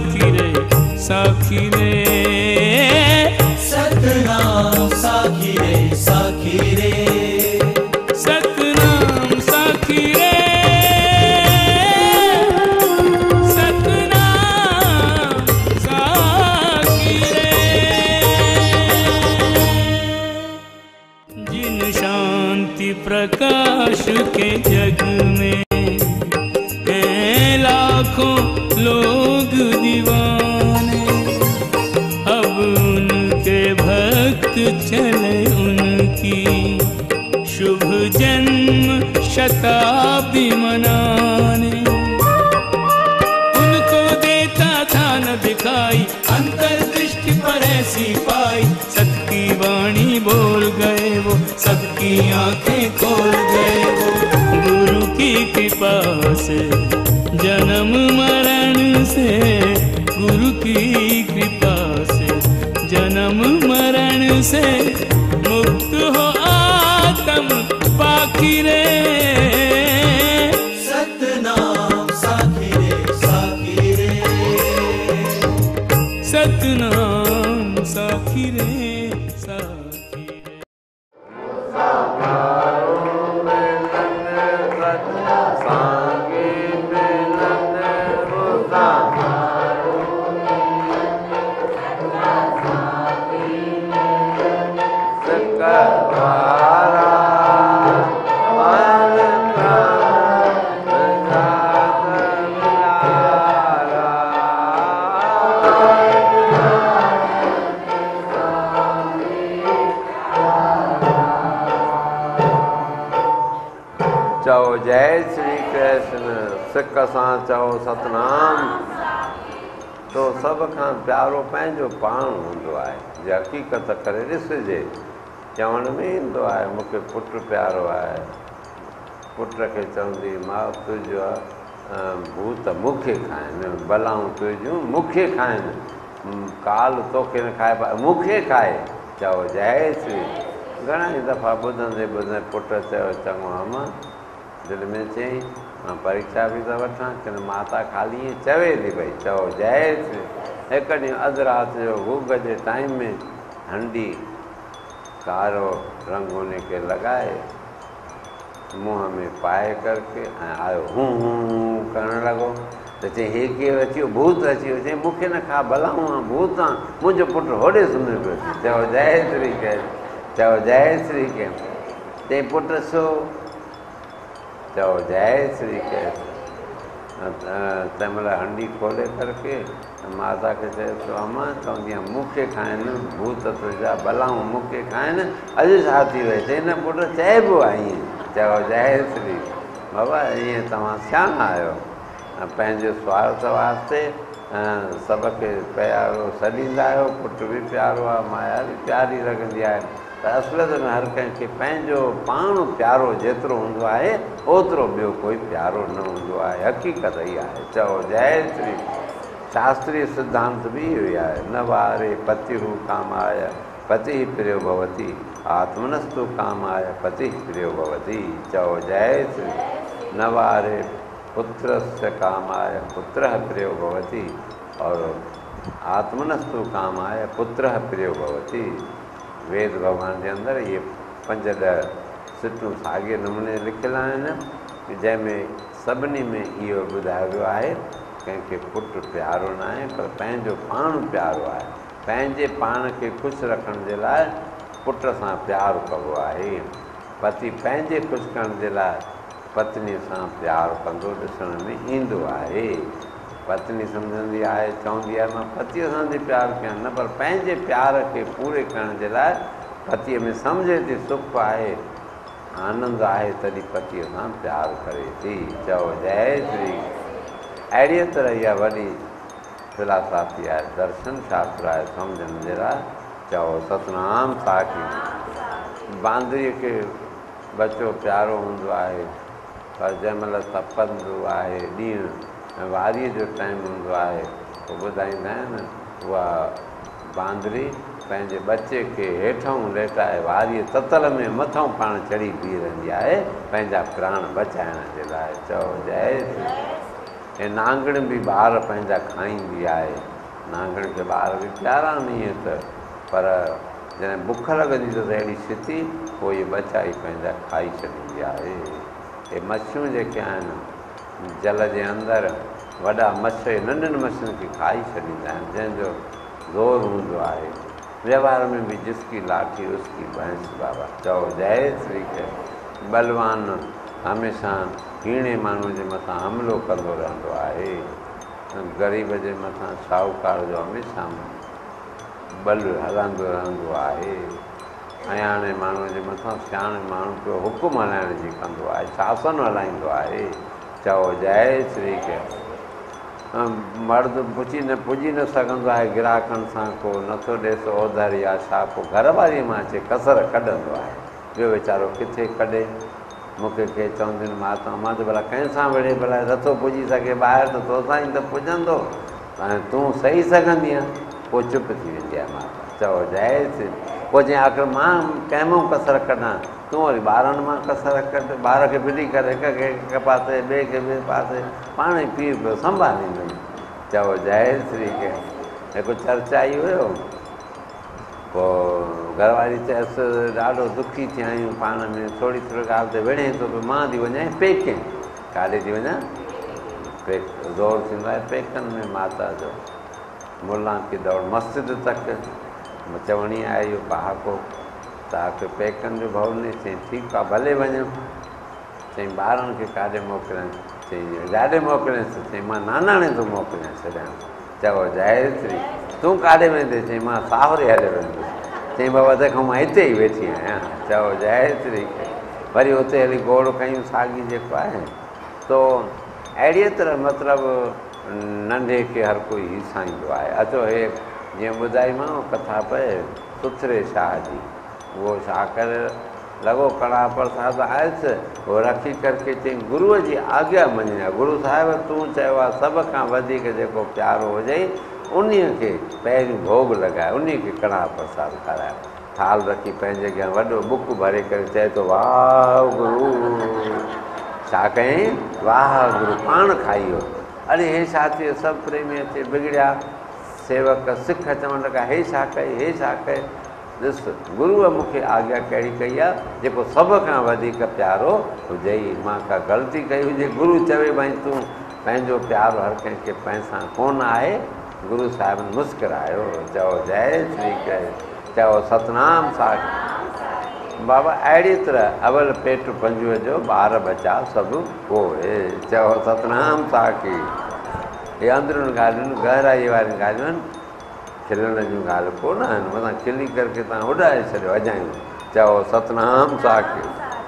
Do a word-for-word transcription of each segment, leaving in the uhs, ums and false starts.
साखी रे साखी रे। सतनाम साखी रे साखी रे। सतनाम साखी रे सतनाम साखी रे। जिन शांति प्रकाश के जग में लाखों लोग दीवाने, अब उनके भक्त चले उनकी शुभ जन्म शताब्दी मनाने। उनको देता था न दिखाई अंतर्दृष्टि पर ऐसी पाई, सबकी वाणी बोल गए वो सबकी आंखें खोल गए वो। गुरु की कृपा से जन्म मरण से, गुरु की कृपा से जन्म मरण से मुक्त हो आत्म पाखी रे। सतनाम साखी रे साखी रे। सतनाम साखी रे साखी रे। चओ जय श्री कृष्ण। सिक सां चओ सतनाम। तो सब खां प्यारो पंहिंजो पाण हूंदो आहे। जे हक़ीक़त करे ॾिसजे, चवण में ईंदो आहे मूंखे पुटु प्यारो आहे। पुट खे चवंदी माउ तुंहिंजो भूत मूंखे खाइनि, बलाऊं तुंहिंजूं मूंखे खाइनि, काल तोखे न खाए पाए मूंखे खाए। चओ जय श्री। घणा ई दफ़ा ॿुधंदे ॿुधंदे पुट चयो चङो अमा दिलि में चई मां परीक्षा बि त वठां कि माता ख़ाली ईअं चवे थी भई। चओ जय श्री। हिकु ॾींहुं अधु राति जो गुग जे टाइम में हंडी कारो रंग उन खे लॻाए मुंहं में पाए करके ऐं आयो हूं हूं करणु लॻो त चई हे केरु अची वियो? भूत अची वियो। चई मूंखे न खा भलाऊं आं भूत आं। मुंहिंजो पुटु होॾे सुम्ही पियो। चओ जय श्री के। चओ जय श्री के। चई पुटु सो। चओ जय श्री के। तंहिं महिल हंडी खोले करके माता खे चए थो अमा चवंदी आहियां मूंखे खाइनि भूत तुंहिंजा भलाऊं मूंखे खाइनि। अॼु छा थी वई? चई न पुटु चइबो आहे ईअं। चओ जय श्री। बाबा ईअं तव्हां सियाणा आहियो। पंहिंजे स्वार्थ वास्ते सभ खे प्यारो सॾींदा आहियो। पुटु बि प्यारो आहे, माया बि प्यारी लॻंदी आहे। त असुलियत में हर कंहिंखे पंहिंजो पाण प्यारो जेतिरो हूंदो आहे ओतिरो ॿियो कोई प्यारो न हूंदो आहे। हक़ीक़त इहा आहे। चओ जय श्री। शास्त्रीय सिद्धांत बि इहो ई आहे। न वारे पति हू कामाय पति प्रियो भवती, आत्मनस्तु कामाय पति प्रियो भवती। चओ जय श्री। न वारे पुत्रस्य कामाय पुत्रः प्रियो भवति और आत्मनस्तु कामाय पुत्रः प्रियो भवति। वेद भगवान जे अंदरि इहे पंज ॾह सिटूं साॻिए नमूने लिखियल आहिनि जंहिंमें सभिनी में इहो ॿुधायो वियो आहे कंहिंखे पुटु प्यारो न आहे पर पंहिंजो पाण प्यारो आहे। पंहिंजे पाण खे ख़ुशि रखण जे लाइ पुट सां प्यारु कबो आहे। पति पंहिंजे ख़ुशि करण जे लाइ पत्नी सां प्यारु कंदो ॾिसण में ईंदो आहे। पत्नी सम्झंदी आहे चवंदी आहे मां पतीअ सां थी प्यारु कयां, न पर पंहिंजे प्यार खे पूरे करण जे लाइ पतीअ में सम्झे थी सुख आहे आनंद आहे तॾहिं पतीअ सां प्यारु करे थी। चओ जय श्री। अहिड़ीअ तरह इहा वॾी फिलासफ़ी आहे, दर्शन शास्त्र आहे सम्झण जे लाइ। चओ सतनाम साखी। बांदरीअ खे बचो प्यारो हूंदो आहे पर जंहिं महिल तपंदो आहे ॾींहुं ऐं वारीअ जो टाइम हूंदो आहे पोइ ॿुधाईंदा आहिनि उहा बांदरी पंहिंजे बचे खे हेठां लेटाए वारीअ ततल में मथां पाण चढ़ी बीह रहंदी आहे पंहिंजा प्राण बचाइण जे लाइ। चओ जय श्री। हे नांगण बि ॿार पंहिंजा खाईंदी आहे। नांगण खे ॿार बि प्यारा नीअ त, पर जॾहिं बुख लॻंदी त अहिड़ी स्थिति पोइ इहे बच्चा ई पंहिंजा खाई छॾींदी आहे। हे मच्छियूं जेके आहिनि जल जे अंदरि वॾा मछ नंढनि मच्छियुनि खे खाई छॾींदा आहिनि, जंहिंजो ज़ोर हूंदो आहे। व्यवहार में बि जिसकी लाठी उसकी भैंस बाबा। चओ जय श्री कृष्ण। बलवान हमेशह हीणे माण्हू जे मथां हमिलो कंदो रहंदो आहे, ग़रीब जे मथां शाहूकार जो हमेशह बल हलंदो रहंदो आहे। अयाणे माण्हूअ जे मथां सियाणे माण्हू पियो हुकुम हलाइण जी कंदो आहे, शासन हलाईंदो आहे। चओ जय श्री कृष्ण। मर्द पुॼी न पुॼी न सघंदो आहे ग्राहकनि सां, को नथो ॾेसो ओधर या छा, पोइ घरवारीअ मां अचे कसर कढंदो आहे। ॿियो वीचारो किथे कढे। मूंखे के चवंदियूं माता मां त भला कंहिंसां विढ़े, भला नथो पुॼी सघे ॿाहिरि त तोसां ई त पुॼंदो, हाणे तूं सही सघंदी आहीं। पोइ चुप थी वेंदी आहे माता। चओ जय श्री। पोइ चई आख़िर मां कंहिं मां कसर कढां, तूं वरी ॿारनि मां कसर कढ। ॿार खे फिटी करे हिक खे हिकु पासे ॿिए खे ॿिए पासे पाण ई पीउ पियो संभालींदुमि। चओ जय श्री कृष्ण। हिकु चर्चा ई हुयो, पोइ घरवारी चयसि ॾाढो दुखी थिया आहियूं पाण में, थोरी थोरी ॻाल्हि ते विढ़े थो पियो, मां थी वञा पेके। काॾे थी वञा? पेक ज़ोर थींदो आहे पेकनि में माता जो। मुला की दौड़ मस्जिद तक चवणी आहे इहो पहाको, तव्हांखे पेकनि जो भउ न। चई ठीकु आहे भले वञो। चई ॿारनि खे काॾे मोकिलियां? चई ॾाढे मोकिलियसि। चई मां नानाणे थो मोकिलियां छॾियां। चओ जय श्री। तूं काॾे वेंदे? चई मां साहुरे हले वेंदुसि। चई बाबा तंहिंखां मां हिते ई वेठी आहियां। चओ जय श्री। वरी हुते हली गोड़ कयूं साॻी जेको आहे। तो अहिड़ीअ तरह मतिलबु नंढे खे हर कोई हिसाईंदो आहे। अचो हे जीअं ॿुधाईमांव कथा पए सुथरे शाह जी। उहो छा करे लॻो कड़ा प्रसाद आयुसि, उहो रखी करके चई गुरूअ जी आज्ञा मञी आहे। गुरू साहिब तूं चयो आहे सभ खां वधीक जेको प्यारो हुजई उन खे पहिरियों भोग लॻाए, उन खे कड़ा प्रसाद खाराए। थाल रखी पंहिंजे अॻियां वॾो बुक भरे करे चए थो वाह गुरू। छा कयईं? वाह गुरू। पाण खाई वियो। अरे हे छा थियो? सभु प्रेमी अचे बिगड़िया। सेवक सिख चवणु लॻा हे छा कई, हे छा कई? ॾिस गुरूअ मूंखे आज्ञा कहिड़ी कई आहे, जेको सभ खां वधीक प्यारो हुजई। मां का ग़लती कई हुजे, गुरू चवे भई तूं पंहिंजो प्यारो हर कंहिंखे पैसा कोन आहे। गुरू साहिबनि मुस्कुरायो। चओ जय श्री कृष्ण। चओ सतनाम साखी। बाबा अहिड़ी तरह अवल पेट पंजुअ जो ॿार बचा सभु पोइ। चओ सतनाम साखी। हे अंदरुनि ॻाल्हियुनि गहराई वारियूं ॻाल्हियूं आहिनि, खिलण जूं ॻाल्हि कोन आहिनि। मथां खिली करके तव्हां उॾाए छॾियो अजायूं। चओ सतनाम साखी।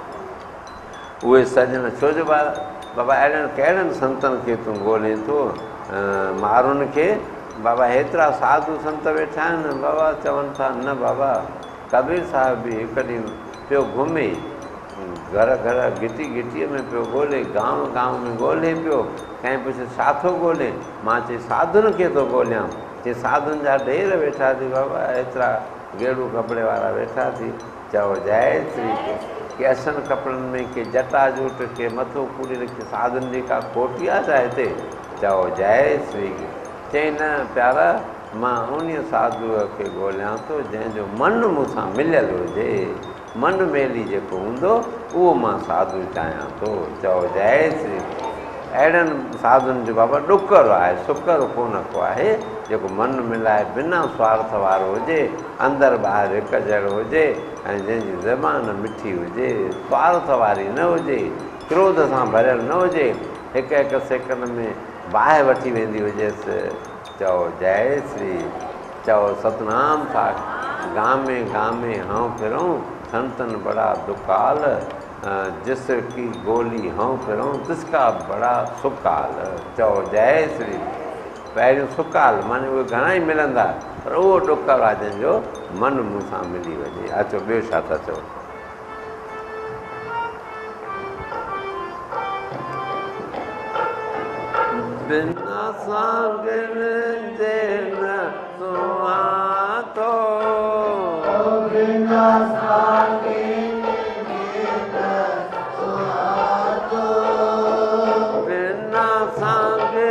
उहे सजण छो जो ॿार बाबा अहिड़नि कहिड़नि संतनि खे तूं ॻोल्हे थो माण्हुनि खे? बाबा हेतिरा साधू संत वेठा आहिनि। बाबा चवनि था न बाबा कबीर साहिब बि हिकु ॾींहुं पियो घुमे, घर घर गिटी गिटीअ में पियो ॻोल्हे, गांव गांव में ॻोल्हे पियो। कंहिं पुछे छा थो ॻोल्हे? मां चई साधुनि खे थो ॻोल्हियां। चई साधुनि जा ढेर वेठा थी बाबा, एतिरा गेड़ू कपिड़े वारा वेठा थी। चओ जय श्री कृष्ण। के असन कपिड़नि में, के जटाजूट, के मथो पूरी रखे। साधुनि जी का खोटी आहे छा हिते? चओ जय श्री कृष्ण। चई न प्यारा, मां उन साधुअ खे ॻोल्हियां थो जंहिंजो मनु मूंसां मिलियल हुजे। मन मेली जेको हूंदो उहो मां साधु चाहियां थो। चओ जय श्री। अहिड़नि साधुनि जो बाबा ॾुकर आहे, शुकर कोन को आहे, जेको मन मिलाए बिना स्वार्थ वारो हुजे, अंदरि ॿाहिरि हिकु जहिड़ो हुजे, ऐं जंहिंजी ज़बान मिठी हुजे, स्वार्थ वारी न हुजे, क्रोध सां भरियल न हुजे, हिकु हिकु सेकंड में बाहि वठी वेंदी हुजेसि। चओ जय श्री। चओ सतनाम साखी। गामे गामे हाँ फिरूं संतन बड़ा दुकाल, जिसकी गोली हाँ फिरूं तिसका बड़ा सुकाल। चओ जय श्री। पहिरियों सुकाल माने उहे घणा ई मिलंदा, पर उहो ॾुकर आहे जंहिंजो मन मूंसां मिली वञे। अचो ॿियो छा था चओ? बिना सागर जे न सुहातो, बिना सागर जे न सुहातो, बिना सागर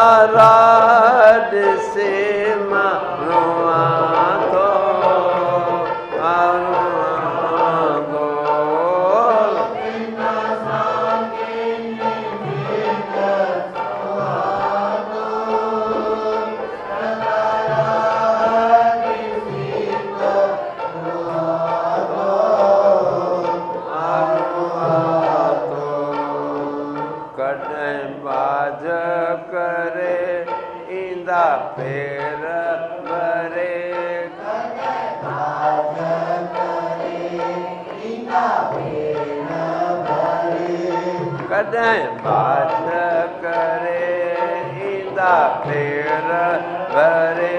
राह ॾिसे मां रोआं थो रोआं थो कॾहिं बाज करे ईंदा फेर भरे कॾहिं बाज करे ईंदा फेर भरे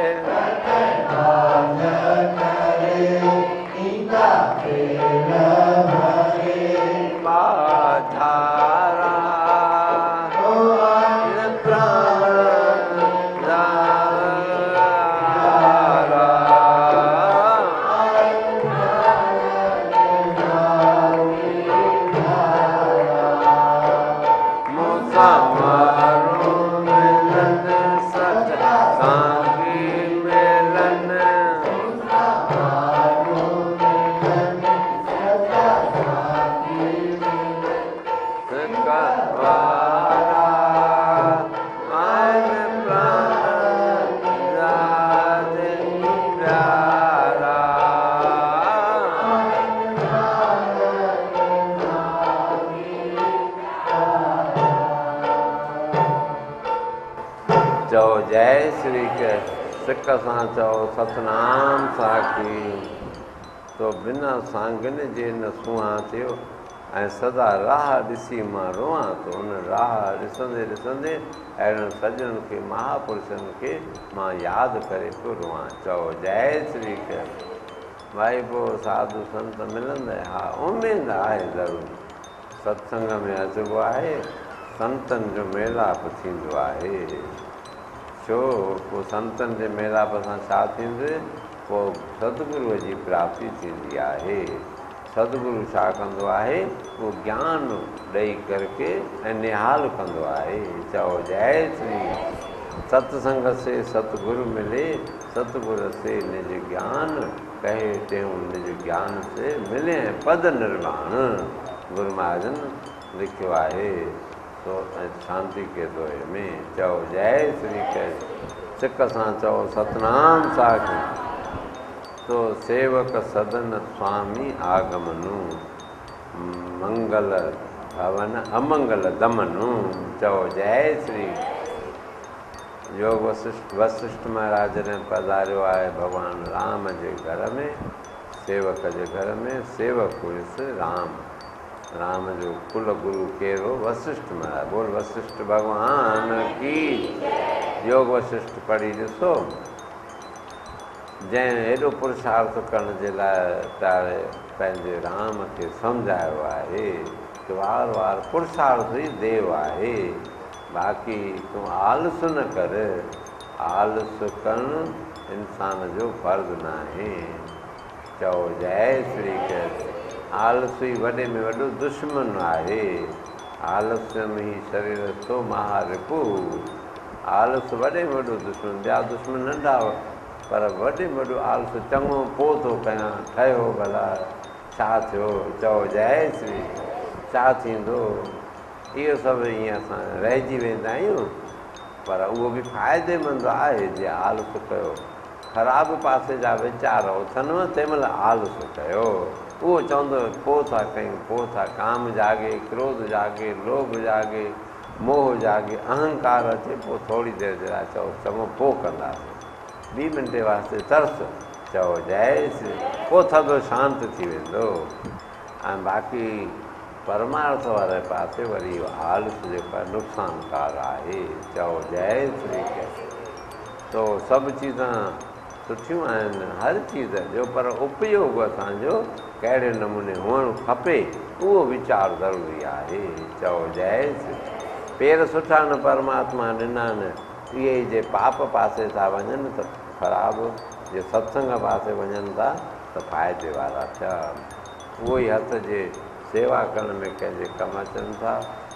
बाधारा चओ जय श्री कृष्ण सिक सां चओ सतनाम साखी तो बिना सांगन जे न सुहां थियो ऐं सदा राह ॾिसी मां रोआं थो उन राह ॾिसंदे ॾिसंदे अहिड़नि सॼणनि खे महापुरुषनि खे मां यादि करे पियो रोआं चओ जय श्री कृष्ण भाई पोइ साधु संत मिलंदा हा उमेदु आहे ज़रूरु सत्संग में अचिबो आहे संतनि जो मेलाप थींदो आहे छो पोइ संतनि जे मेलाप सां छा थींदो पोइ सतगुरूअ जी प्राप्ति थींदी आहे सतगुरु छा कंदो आहे उहो ज्ञान ॾेई करके ऐं निहाल कंदो आहे चओ जय श्री सत्संग से सतगुरु मिले सतगुरु से निज ज्ञान कहे त्यों निज ज्ञान से मिले पद निर्वाण गुरु महाजन लिखियो आहे तो शांति के दोहे में चओ जय श्री कृष्ण सिक सां चओ सतनाम साखी तो सेवक सदन स्वामी आगमनु मंगल भवन अमंगल दमनु चओ जय श्री योग वशिष्ठ वशिष्ठ महाराज ने पधारियो आहे भगवान राम जे घर में सेवक जे घर में सेवक हुयुसि राम राम जो कुल गुरु केरो वशिष्ठ महाराज बोल वशिष्ठ भगवान की योग वशिष्ठ पढ़ी ॾिसो जंहिं हेॾो पुरुषार्थ करण जे लाइ तारे पंहिंजे राम खे सम्झायो आहे कि वार वार पुरुषार्थ ई देव आहे बाक़ी तूं आलस न कर आलस करणु इंसान जो फर्ज़ु न आहे चओ जय श्री कृष्ण आलस ई वॾे में वॾो दुश्मन आहे आलस में ई शरीर तो महारिपु आलस वॾे में वॾो दुश्मन ॿिया दुश्मन नंढा पर वॾे में वॾो आलस चङो पोइ थो कयां ठहियो भला छा थियो चओ जय श्री छा थींदो इहो सभु ईअं असां रहिजी वेंदा आहियूं पर उहो बि फ़ाइदेमंद आहे जीअं आलस कयो ख़राबु पासे जा वीचार उथनव तंहिंमहिल आलस कयो उहो चवंदो पोइ था कयूं पोइ था काम जागे क्रोध जागे लोभ जागे मोह जागे अहंकार अचे पोइ थोरी देरि जे लाइ चओ चङो पोइ कंदासीं ॿी मिंटे वास्ते तरस चओ जय श्री पोइ थधो शांति थी वेंदो ऐं बाक़ी परमार्थ वारे पासे वरी इहो आलस जेको आहे नुक़सानकार आहे चओ जय श्री कृष्ण तो सभु चीज़ां सुठियूं आहिनि हर चीज़ जो पर उपयोग असांजो कहिड़े नमूने हुअणु खपे उहो वीचार ज़रूरी आहे चओ जय श्री पेर सुठा न परमात्मा ॾिना न इहे ई जे पाप पासे था वञनि त ख़राबु जे सत्संग पासे वञनि था त फ़ाइदे वारा थिया उहो ई हथ जे सेवा करण में कंहिंजे कमु अचनि था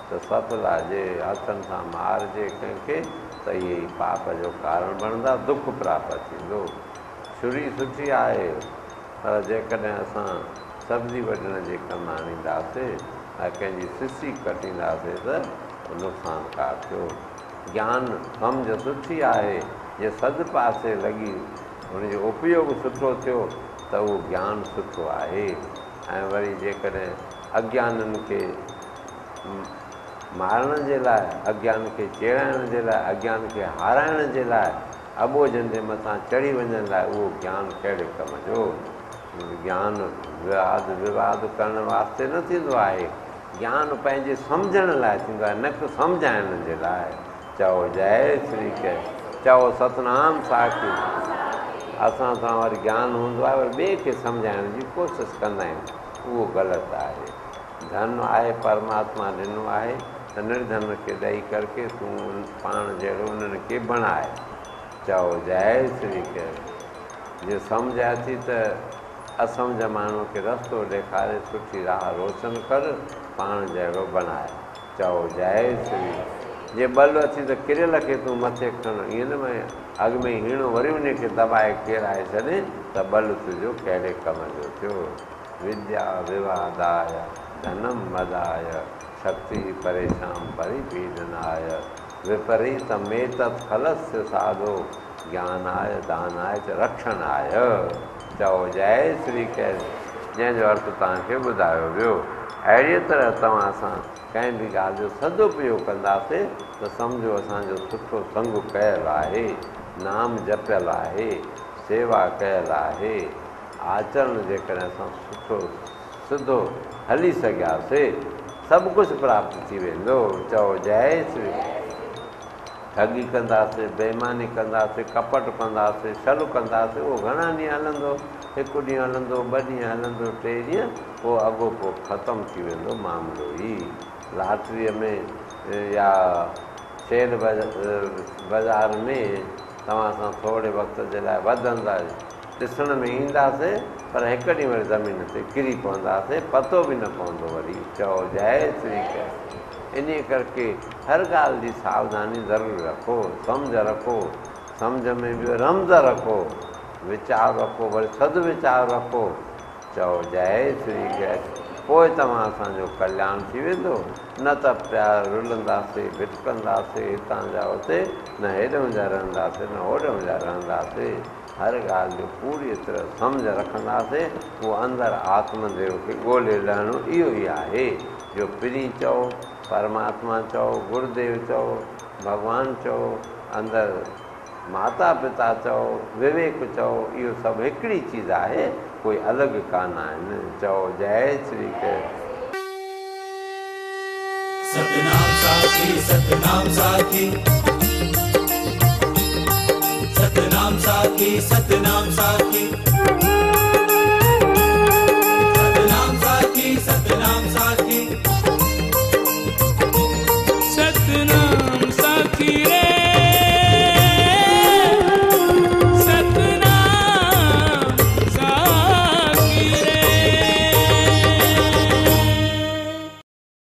त सतला जे हथनि सां मारिजे कंहिंखे त इहे ई पाप जो कारण बणंदा, दुख प्राप्त थींदो। छुरी सुठी आहे, पर जेकॾहिं असां सब्जी वढण जे कमु आणींदासीं ऐं कंहिंजी सिसी कटींदासीं त नुक़सानकार थियो। ज्ञान सम्झ सुठी आहे, जे सद पासे लॻी हुनजो उपयोग सुठो थियो त उहो ज्ञान सुठो आहे। ऐं वरी जेकॾहिं अज्ञाननि खे मारण जे लाइ, अज्ञान खे चेड़ाइण जे लाइ, अज्ञान खे हाराइण जे लाइ, अबोजनि जे मथां चढ़ी वञण लाइ, उहो ज्ञान कहिड़े कम जो? ज्ञान विवाद विवाद करण वास्ते न थींदो आहे, ज्ञान पंहिंजे सम्झण लाइ थींदो आहे, न कि सम्झाइण जे लाइ। चओ जय श्री कृष्ण, चओ सतनाम साखी। असां सां वरी ज्ञान हूंदो आहे, वरी ॿिए खे सम्झाइण जी कोशिशि कंदा आहियूं, उहो ग़लति आहे। धन आहे परमात्मा ॾिनो आहे त निर्धन खे ॾेई करके तूं पाण जहिड़ो उन्हनि खे बणाए। चओ जय श्री कृष्ण। जे सम्झ अची त असमझ माण्हू खे रस्तो ॾेखारे, सुठी राह रोशन कर, पाण जहिड़ो बणाए। चओ जय श्री। जे बल अची त किरियल खे तूं मथे खण, ईअं न भई अॻ में हीणो वरी उनखे दॿाए केराए छॾे त बल तुंहिंजो कहिड़े कम जो थियो। विद्या विवादाय धनम मदाय शक्ति परेशान परिपीडनाय विपरीत मेतत् खलस्य साधो ज्ञानाय दानाय च रक्षणाय। चओ जय श्री कृष्ण। जंहिंजो अर्थ तव्हांखे ॿुधायो वियो। अहिड़ीअ तरह तव्हां सां कंहिं बि ॻाल्हि जो सदुपयोग कंदासीं त सम्झो असांजो सुठो संग कयल आहे, नाम जपियल आहे, सेवा कयल आहे, आचरण जेकॾहिं असां सुठो सिधो हली सघियासीं, सभु कुझु प्राप्त थी वेंदो। चओ जय श्री। ठगी कंदासीं, बेईमानी कंदासीं, कपट कंदासीं, छल कंदासीं, उहो घणा ॾींहं हलंदो? हिकु ॾींहुं हलंदो, ॿ ॾींहं हलंदो, टे ॾींहं, पोइ अॻो पोइ ख़तमु थी वेंदो मामिलो ई। लाटरीअ में या शेयर बाज़ार में तव्हां सां थोरे वक़्त जे लाइ वधंदा ॾिसण में ईंदासीं, पर हिकु ॾींहुं वरी ज़मीन ते किरी पवंदासीं, पतो बि न पवंदो वरी। चओ जय श्री कृष्ण। इन करके हर ॻाल्हि जी सावधानी ज़रूरु रखो, सम्झ रखो, सम्झ में बि रमज़ रखो, वीचार रखो, वरी सदवीचार रखो। चओ जय श्री कृष्ण। पोइ तव्हां असांजो कल्याण थी वेंदो। न त पिया रुलंदासीं, भिटकंदासीं हितां जा हुते, न हेॾां जा रहंदासीं, न होॾां जा रहंदासीं। हर ॻाल्हि जो पूरी तरह सम्झ रखंदासीं, उहो अंदरि आत्मदेव खे ॻोल्हे लहणो इहो ई आहे। जो पिरी चओ, परमात्मा चओ, गुरुदेव चओ, भॻवानु चओ, अंदरि माता पिता चओ, विवेक चओ, इहो सभु हिकिड़ी चीज़ आहे, कोई अलॻि कान आहिनि। चओ जय श्री कृष्ण। सतनाम साखी सतनाम साखी सतनाम साखी सतनाम साखी।